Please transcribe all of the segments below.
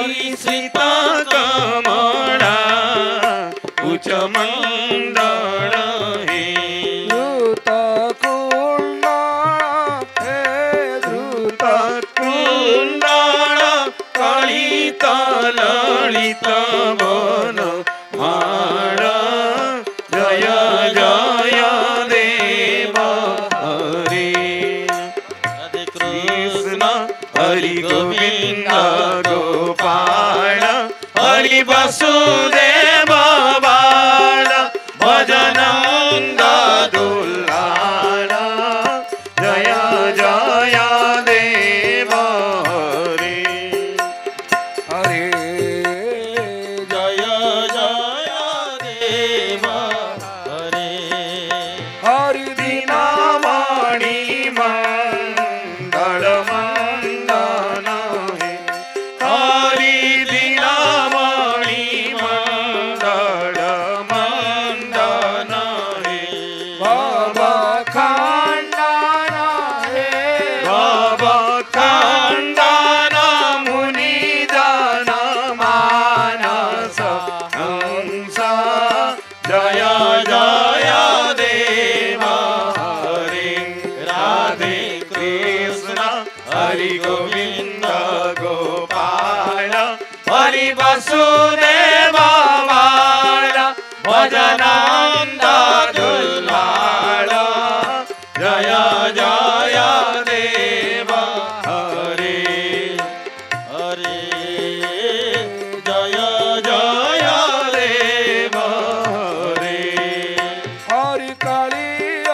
हरि श्रिता कमला उच्च मंडल हे द्रुत कुंडल हे द्रुत कुंडल कलित ललित वन माळ जय जय देव हरे हरे कृष्ण हरि गोविंद गोपाल हरि वसुदेव बाल भजनंद दुल्लाल जय जय देव हरे हरे जय जय देव हरे हरि दीनामणि मंगल मंदन हे हरि दीनामणि मंगल मंदन हे भव खंडन हे भव खंडन मुनि जन मानस हंस जय जय देव हरे राधे कृष्ण हरि गोविंद गोपाल हरि वसुदेव बाल भजनंद दुल्लाल जय जय देव हरे हरे जय जय देव हरे हरि कालिय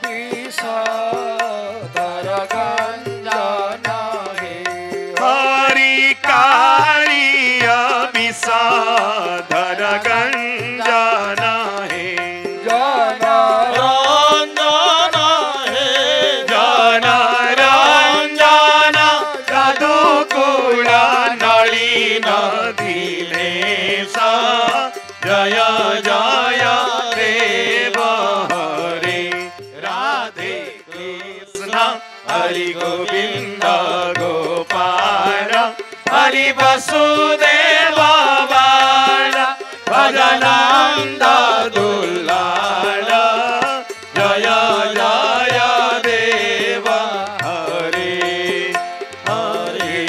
विषधर गंजन हे हरि कालिय विषधर गंजन हे जन रंजन हे जन रंजन रघुकुल नलिन दिनेश जय जय देव हरे राधे कृष्ण हरि गोविंद गोपाल हरि वसुदेव बाल भजनंद दुल्लाल जय जय देव हरे हरे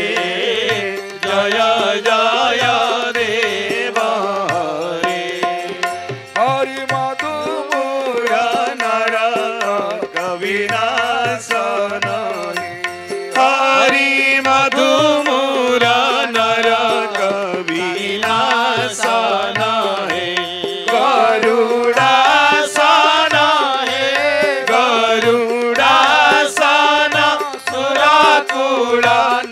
जय जय देव हरे हरि मधुपुर नर कविनाशन हरि मधुमुर नर कविनाशन हे गरुडासन हे गरुडासन सुरकुल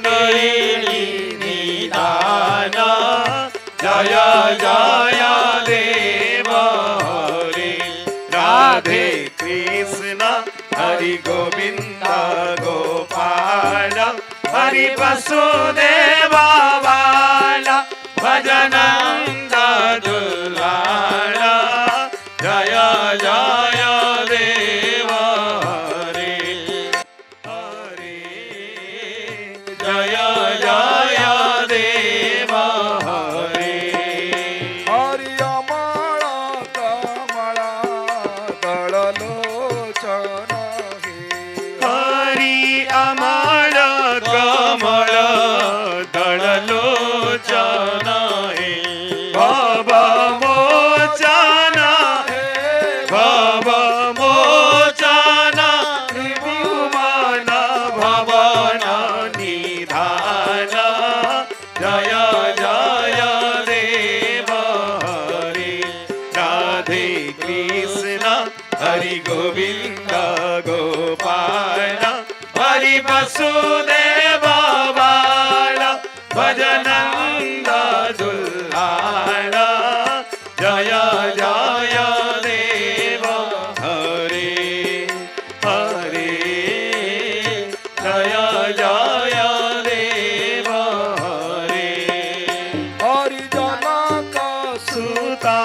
निधान जय जय देव हरे राधे कृष्ण हरि गोविंद गोपाल हरि वसुदेव बाल भजनंद दुल्लाल जय जय देव हरे हरे जय जय देव हरे हरि अमल कमल दललोचन हे हरि अमल कमल दललोचन हे भव मोचन हे भव मोचन त्रिभुवन भवन निधान जय जय देव हरे राधे कृष्ण हरि गोविंद गोपाल हरि वसुदेव बाल भजनंद दुल्लाल जय जय देव हरे हरे जय जय देव हरे हरि जनक सुता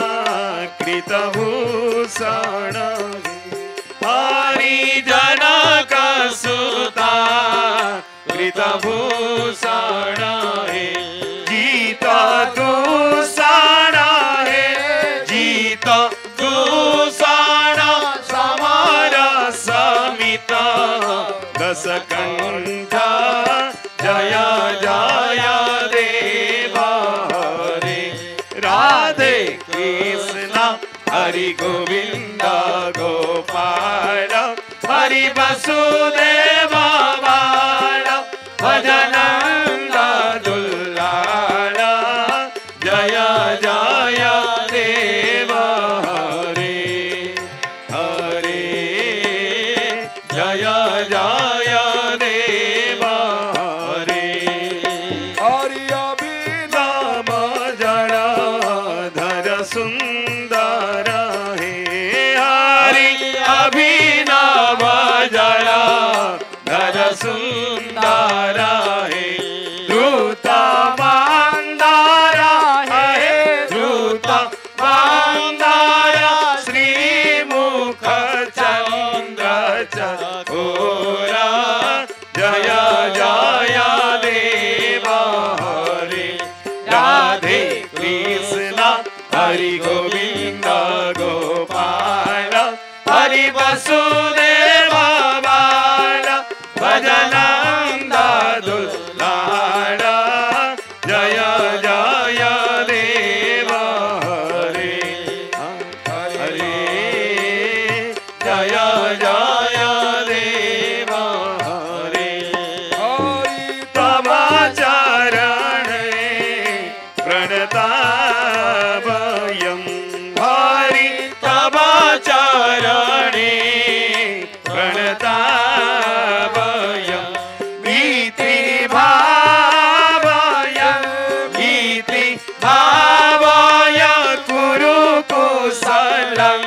कृतभूषण हरि जनक सुता कृतभूषण हे कंठ जय जय देवा हरे राधे कृष्ण हरि गोविंद गोपाल हरि वसुदेव बाल भजनंद दुल्लाल जय जय देव हरे हरे जय जय देव हरे हरि अभिनव नाम जड़ाधर सुंदर हे हरि अभिनव जड़ाधर सुंदर हे द्रुत मंदार हे द्रुत मंदार श्रीमुख चंद्र चकोरा जय जय देव हरे राधे कृष्ण हरि गोविंद गोपाल हरि वसुदेव बाल भजनंद दुल्लाल जय जय देव हरे हरे जय जय देव हरे हरि तव चरणे प्रणताभयं हरि तव चरणे प्रणताभयं भीति भावय कुरु कुशलं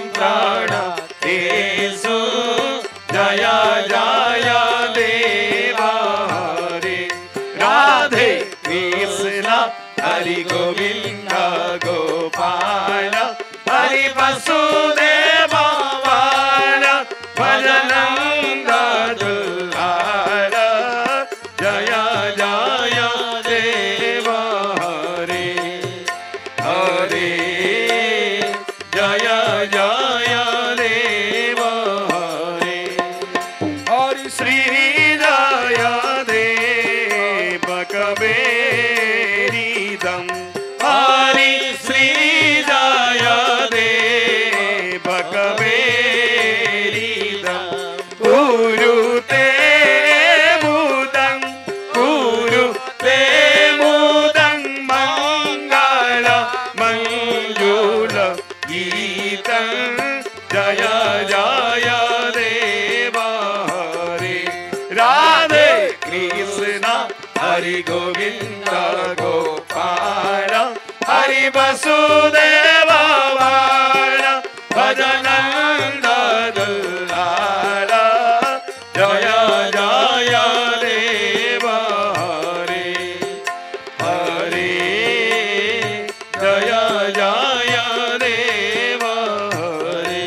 प्रणतेषु जय जय देव हरे राधे कृष्ण हरि गोविंद गोपाल हरि वसुदेव बाल भजनंद दुल्लाल जय जय देव हरे हरे जय जय देव हरे हरि श्री जय देव कबीरिदं हरि श्री जय देव कबीरिदं कुरुते मुदं मंगल मंजुल गीतं जय जय देव हरे राधे कृष्ण हरि गोविंद गोपाल हरि वसुदेव बाल भजनंद दुल्लाल जय जय देव हरे हरे जय जय देव हरे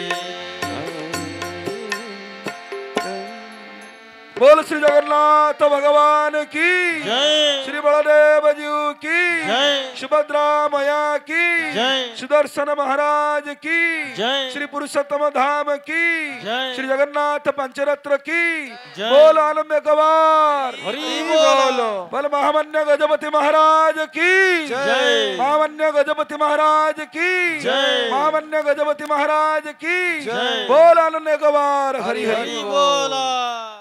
बोल श्री जगन्नाथ भगवान की जय श्री बलदेव जी की जय सुभद्रा मैया की जय सुदर्शन महाराज की जय श्री पुरुषोत्तम धाम की जय श्री जगन्नाथ पंचरत्न की जय। बोल आनंद गवार हरि बोल। बोल महामन्य गजपति महाराज की जय। महामन्य गजपति महाराज की जय। महामन्य गजपति महाराज की जय। बोल आनंद गवार हरि हरि हरि बोला।